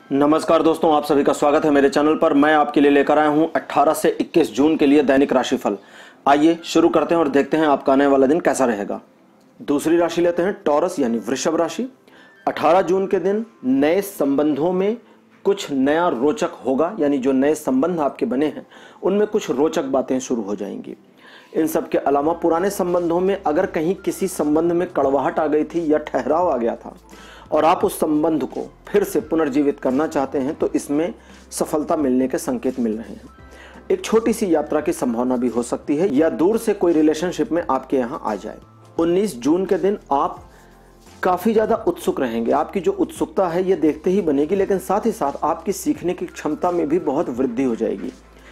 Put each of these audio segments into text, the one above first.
नमस्कार दोस्तों, आप सभी का स्वागत है मेरे चैनल पर। मैं आपके लिए लेकर आया हूं 18 से 21 जून के लिए दैनिक राशिफल। आइए शुरू करते हैं और देखते हैं आपका आने वाला दिन कैसा रहेगा। दूसरी राशि लेते हैं टॉरस यानी वृषभ राशि। 18 जून के दिन नए संबंधों में कुछ नया रोचक होगा, यानी जो नए संबंध आपके बने हैं उनमें कुछ रोचक बातें शुरू हो जाएंगी। इन सब के अलावा पुराने संबंधों में अगर कहीं किसी संबंध में कड़वाहट आ गई थी या ठहराव आ गया था और आप उस संबंध को फिर से पुनर्जीवित करना चाहते हैं तो इसमें सफलता मिलने के संकेत मिल रहे हैं। एक छोटी सी यात्रा की संभावना भी हो सकती है या दूर से कोई रिलेशनशिप में आपके यहाँ आ जाए। 19 जून के दिन आप काफी ज्यादा उत्सुक रहेंगे। आपकी जो उत्सुकता है ये देखते ही बनेगी, लेकिन साथ ही साथ आपकी सीखने की क्षमता में भी बहुत वृद्धि हो जाएगी।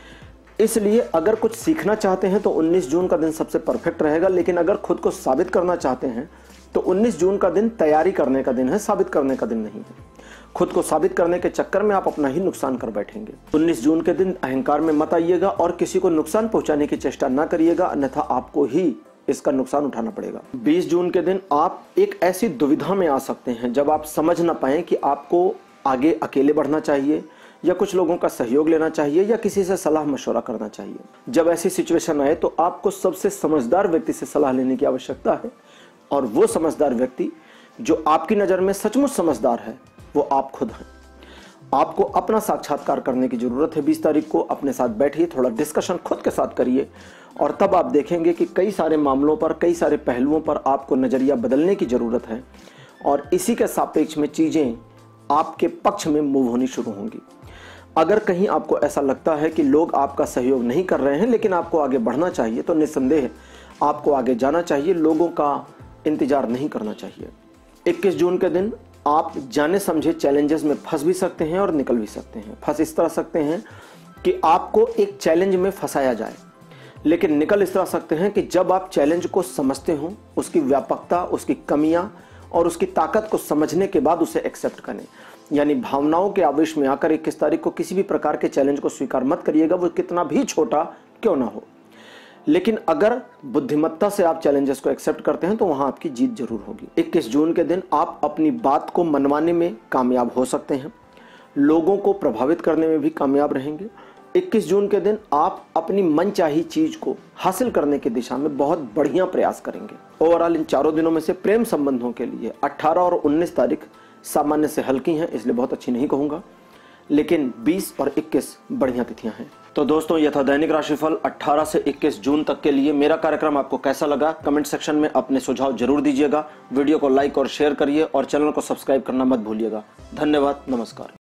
इसलिए अगर कुछ सीखना चाहते हैं तो 19 जून का दिन सबसे परफेक्ट रहेगा, लेकिन अगर खुद को साबित करना चाहते हैं तो 19 जून का दिन तैयारी करने का दिन है, साबित करने का दिन नहीं है। खुद को साबित करने के चक्कर में आप अपना ही नुकसान कर बैठेंगे। 19 जून के दिन अहंकार में मत आइएगा और किसी को नुकसान पहुंचाने की चेष्टा ना करिएगा, अन्यथा आपको ही इसका नुकसान उठाना पड़ेगा। 20 जून के दिन आप एक ऐसी दुविधा में आ सकते हैं जब आप समझ ना पाएं कि आपको आगे अकेले बढ़ना चाहिए या कुछ लोगों का सहयोग लेना चाहिए या किसी से सलाह मशवरा करना चाहिए। जब ऐसी सिचुएशन आए तो आपको सबसे समझदार व्यक्ति से सलाह लेने की आवश्यकता है, और वो समझदार व्यक्ति जो आपकी नज़र में सचमुच समझदार है वो आप खुद हैं। आपको अपना साक्षात्कार करने की जरूरत है। 20 तारीख को अपने साथ बैठिए, थोड़ा डिस्कशन खुद के साथ करिए और तब आप देखेंगे कि कई सारे मामलों पर, कई सारे पहलुओं पर आपको नज़रिया बदलने की ज़रूरत है और इसी के सापेक्ष में चीज़ें आपके पक्ष में मूव होनी शुरू होंगी। अगर कहीं आपको ऐसा लगता है कि लोग आपका सहयोग नहीं कर रहे हैं लेकिन आपको आगे बढ़ना चाहिए तो निस्संदेह आपको आगे जाना चाहिए, लोगों का इंतजार नहीं करना चाहिए। 21 जून के दिन आप जाने समझे चैलेंजेस में फंस भी सकते हैं और निकल भी सकते हैं। फंस इस तरह सकते हैं कि आपको एक चैलेंज में फंसाया जाए, लेकिन निकल इस तरह सकते हैं कि जब आप चैलेंज को समझते हो, उसकी व्यापकता, उसकी कमियां और उसकी ताकत को समझने के बाद उसे एक्सेप्ट करें। यानी भावनाओं के आवेश में आकर 21 तारीख को किसी भी प्रकार के चैलेंज को स्वीकार मत करिएगा, वो कितना भी छोटा क्यों ना हो। लेकिन अगर बुद्धिमत्ता से आप चैलेंजेस को एक्सेप्ट करते हैं तो वहां आपकी जीत जरूर होगी। 21 जून के दिन आप अपनी बात को मनवाने में कामयाब हो सकते हैं, लोगों को प्रभावित करने में भी कामयाब रहेंगे। 21 जून के दिन आप अपनी मनचाही चीज को हासिल करने की दिशा में बहुत बढ़िया प्रयास करेंगे। ओवरऑल इन चारों दिनों में से प्रेम संबंधों के लिए 18 और 19 तारीख सामान्य से हल्की हैं, इसलिए बहुत अच्छी नहीं कहूंगा, लेकिन 20 और 21 बढ़िया तिथियां हैं। तो दोस्तों, यह था दैनिक राशिफल 18 से 21 जून तक के लिए। मेरा कार्यक्रम आपको कैसा लगा कमेंट सेक्शन में अपने सुझाव जरूर दीजिएगा। वीडियो को लाइक और शेयर करिए और चैनल को सब्सक्राइब करना मत भूलिएगा। धन्यवाद, नमस्कार।